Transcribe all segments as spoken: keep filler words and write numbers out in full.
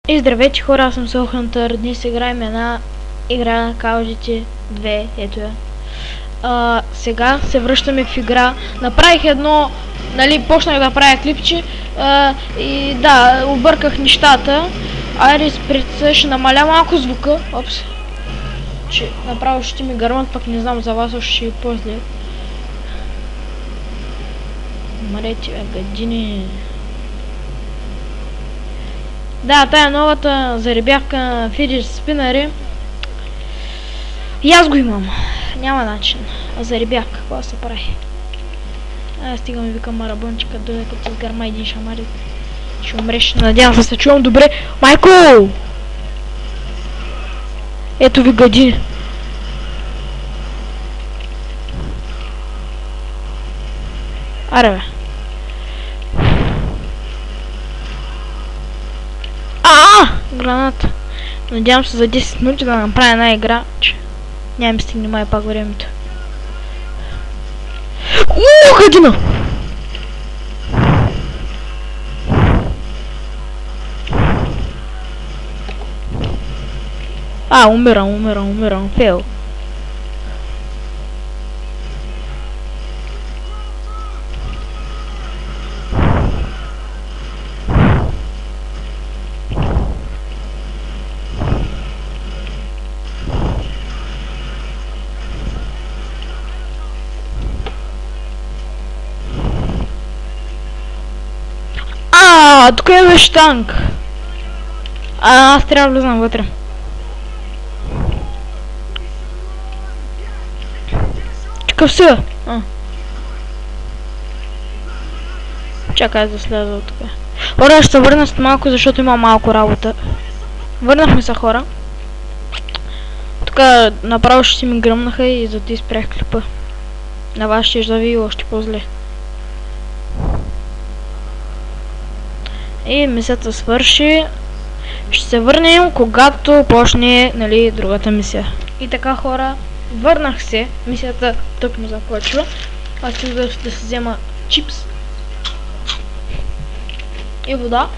И здравейте хора, аз съм Soulhunter. Днес играем една игра на Call of Duty две, ето я. А, сега се връщаме в игра. Направих едно, нали, почнах да правя клипче а, и да, обърках нещата. Айде спред ще намаля малко звука. Опс. Че направо ще ми гърмат, пък не знам за вас, още ще и после. Марете, бе, гадини. Да, тая новата заребявка на Fidget Spinner. И аз го имам. Няма начин. А заребявка, какво се прави? Ай, стигам и викам марабончика, дойде като с гърма един шамари. Ще умреш, надявам се, се чувам добре. Майко! Ето ви гадини. Аре бе. Ааа! Граната. Надявам се за десет минути да направя една игра, че няма ми стигне май пак времето. Ууу, гадина! А, умирам, умирам, умирам. Фейл. А, тук е беше танк. А, аз трябва да влизам вътре. Какъв си? А. Чакай да сляза от тук. Хора, ще се върна след малко, защото има малко работа. Върнахме се, хора. Тук направо ще си ми гръмнаха и за ти спрях клипа. На вас ще зави още по-зле. И мисията свърши. Ще се върнем, когато почне, нали, другата мисия. И така, хора, върнах се. Мисията тък му започва. Аз ще да, да се взема чипс и вода.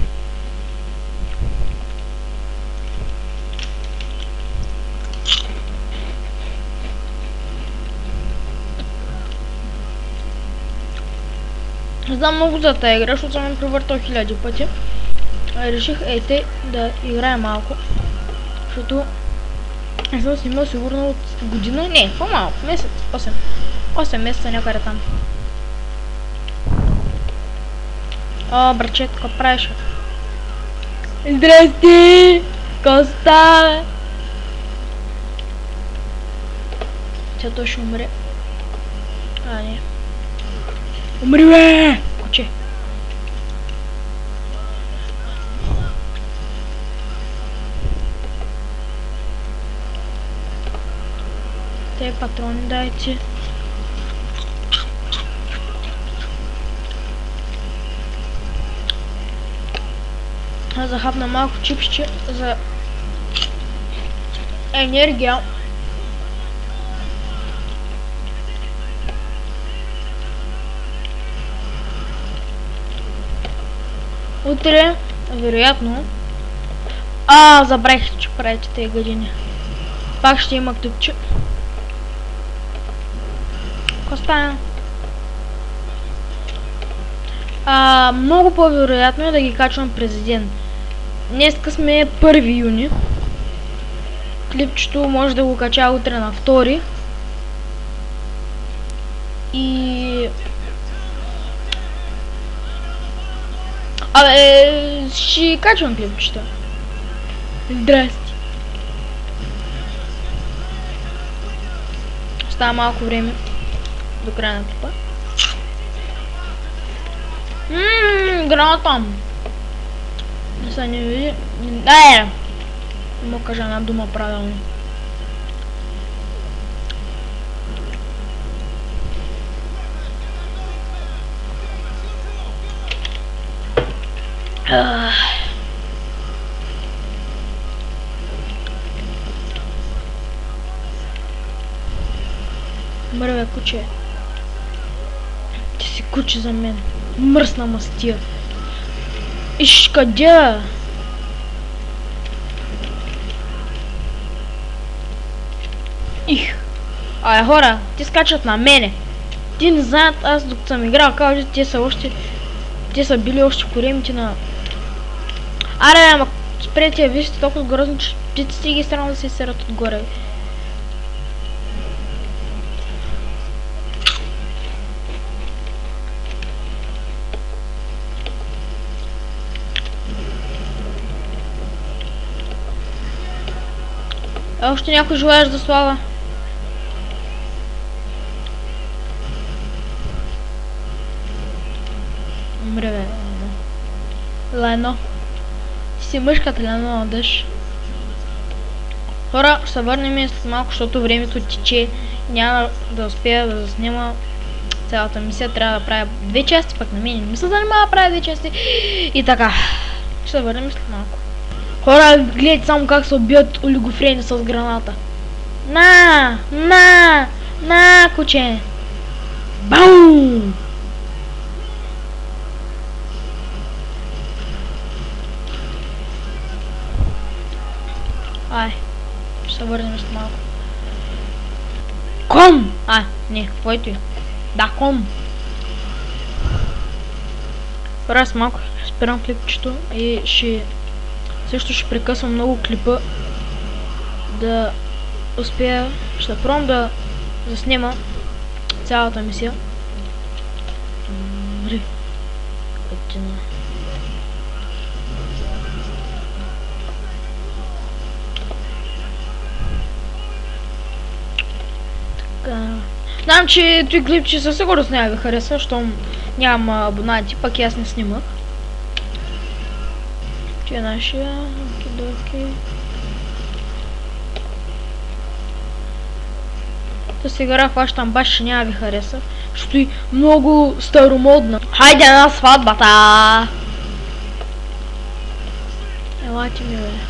Знам много за тази игра, защото съм я превъртал хиляди пъти. Реших, ей те, да играя малко. Защото не съм снимал сигурно от година. Не, по-малко, месец, осем. осем месеца някъде там. О, брачет, какво правиш? Здрасти! Коста! Тя той ще умре. А, не. Умри, бе! Куче. Те патрони дайте. Аз захапна малко чипсче за енергия. Утре, вероятно. А, забравих, че правите тези години. Пак ще има клипче. Какво стана? А, много по-вероятно е да ги качвам през ден. Днеска сме първи юни. Клипчето може да го кача утре на втори. И... Абе, ще качвам клипчета. Здрасти. Остава малко време до края на клипа. Ммм, граната. Не са не види. Да, е. Не мога кажа една дума правилно. Ах. Мърве, куче. Ти си куче за мен. Мръсна мастия. Иш, къде? Их. Ай, хора, те скачат на мене. Те не знаят, аз докато съм играл, кажа, те са още... Те са били още коремите на... Аре, ама спрете, вижте толкова грозно, че птиците ги странно да се серат отгоре. А още някой желаеш да слава? Умре, бе, Лено. Лено. Ти си мъжката, Лено, на дъжд. Хора, ще се върнем след малко, защото времето тече. Няма да успея да заснема цялата мисия. Трябва да правя две части, пък на мен не мисля да не мога да правя две части. И така. Ще се върнем след малко. Хора, гледайте само как се убиват олигофрени с граната. На! На! На, куче! Баум! Ай, ще се върнем след малко. Ком! А, не, каквото и. Да, ком! Хора, с малко спирам клипчето и ще... Също ще прекъсвам много клипа да успея, ще пробвам да заснема цялата мисия. Мри. Така. Знам, че този клип, че със сигурност няма ви хареса, щом нямам абонати, пък и аз не снимах. Ти е нашия, окей. Та сега хващам баш, че няма ви хареса, защото и много старомодна. Хайде на сватбата! Елате ми, бе.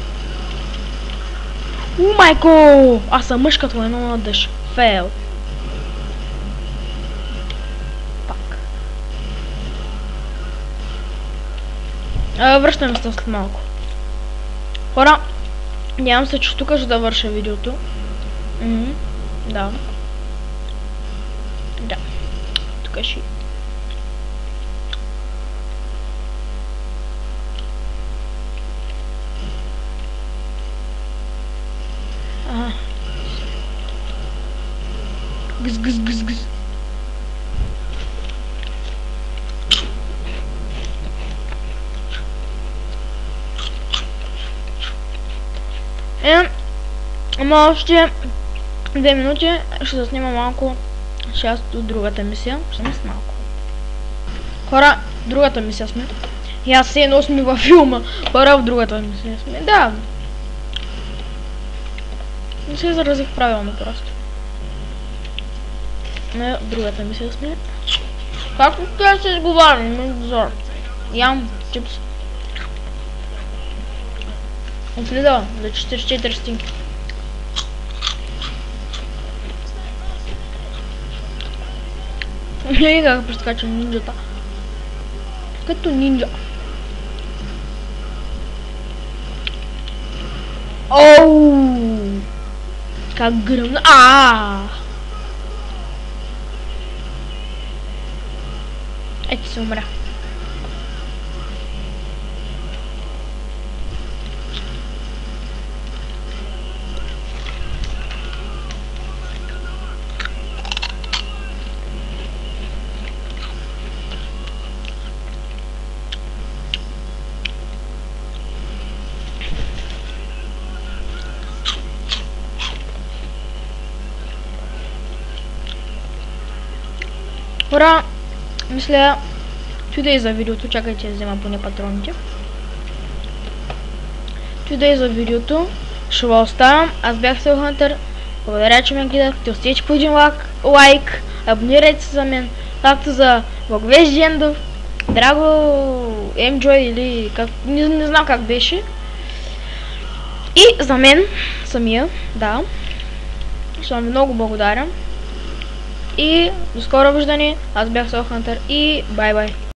У, майко! Аз съм мъжката едно на дъжд. Фейл. Пак. А, връщаме се след малко. Хора, нямам се, че тук ще да върша видеото. Мхм, да. Да. Тук ще... Ага. Гъз, гъз, гъз, гъз. Е, ама още две минути ще заснима малко част от другата мисия. Ще сме с малко. Хора, другата мисия сме. И аз се едно сме във филма. Хора, в другата мисия сме. Да. Не се изразих правилно просто. Не, в другата мисия сме. Както това се изговарям, не зор. Ям чипс. Отлидава за четиридесет и четири стинки. Не как прескачам нинджата. Като нинджа. Оу! Как гръмна. Ааа! Ето се умря. Хора, мисля, това е за видеото, чакайте да взема поне патроните. Това е за видеото, ще го оставям, аз бях Селхантър, благодаря, че ме гледахте, оставете по един лайк, абонирайте се за мен, както за Благовест Жендов, Драго, Емджой или как, не, не знам как беше. И за мен самия, да, ще вам много благодаря. И до скоро виждане, аз бях Селхантър и бай-бай.